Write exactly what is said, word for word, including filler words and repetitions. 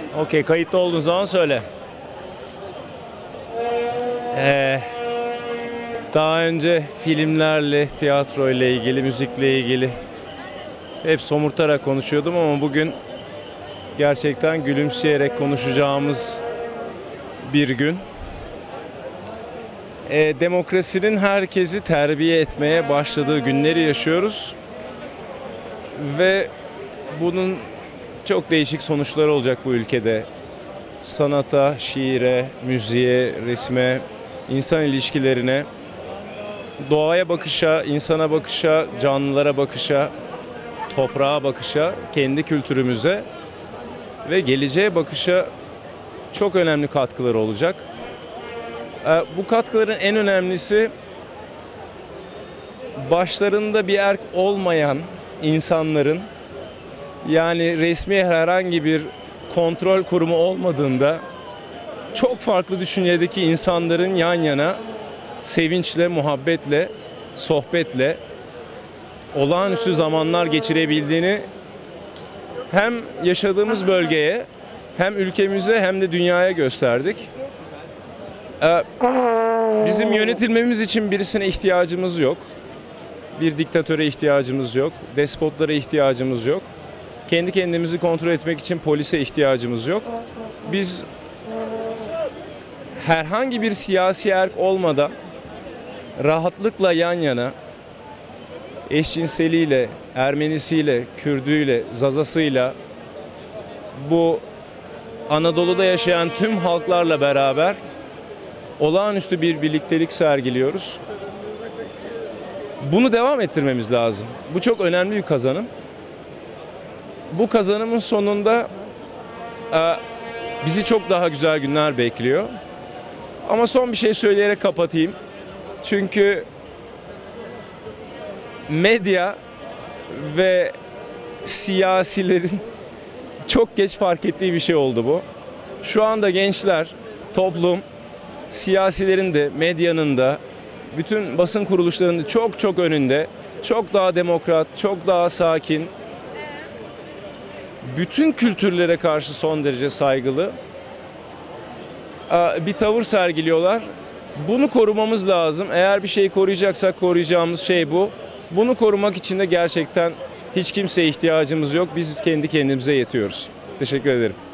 Okey, kayıtlı olduğun zaman söyle. Ee, daha önce filmlerle, tiyatro ile ilgili, müzikle ilgili hep somurtarak konuşuyordum ama bugün gerçekten gülümseyerek konuşacağımız bir gün. Ee, demokrasinin herkesi terbiye etmeye başladığı günleri yaşıyoruz. Ve bunun çok değişik sonuçları olacak bu ülkede. Sanata, şiire, müziğe, resme, insan ilişkilerine, doğaya bakışa, insana bakışa, canlılara bakışa, toprağa bakışa, kendi kültürümüze ve geleceğe bakışa çok önemli katkıları olacak. Bu katkıların en önemlisi başlarında bir erk olmayan insanların, yani resmi herhangi bir kontrol kurumu olmadığında çok farklı düşüncedeki insanların yan yana sevinçle, muhabbetle, sohbetle olağanüstü zamanlar geçirebildiğini hem yaşadığımız bölgeye, hem ülkemize, hem de dünyaya gösterdik. Bizim yönetilmemiz için birisine ihtiyacımız yok. Bir diktatöre ihtiyacımız yok. Despotlara ihtiyacımız yok. Kendi kendimizi kontrol etmek için polise ihtiyacımız yok. Biz herhangi bir siyasi erk olmadan rahatlıkla yan yana eşcinseliyle, Ermenisiyle, Kürdüyle, Zazasıyla, bu Anadolu'da yaşayan tüm halklarla beraber olağanüstü bir birliktelik sergiliyoruz. Bunu devam ettirmemiz lazım. Bu çok önemli bir kazanım. Bu kazanımın sonunda e, bizi çok daha güzel günler bekliyor. Ama son bir şey söyleyerek kapatayım. Çünkü medya ve siyasilerin çok geç fark ettiği bir şey oldu bu. Şu anda gençler, toplum, siyasilerin de, medyanın da, bütün basın kuruluşlarının da çok çok önünde, çok daha demokrat, çok daha sakin, bütün kültürlere karşı son derece saygılı bir tavır sergiliyorlar. Bunu korumamız lazım. Eğer bir şeyi koruyacaksak koruyacağımız şey bu. Bunu korumak için de gerçekten hiç kimseye ihtiyacımız yok. Biz kendi kendimize yetiyoruz. Teşekkür ederim.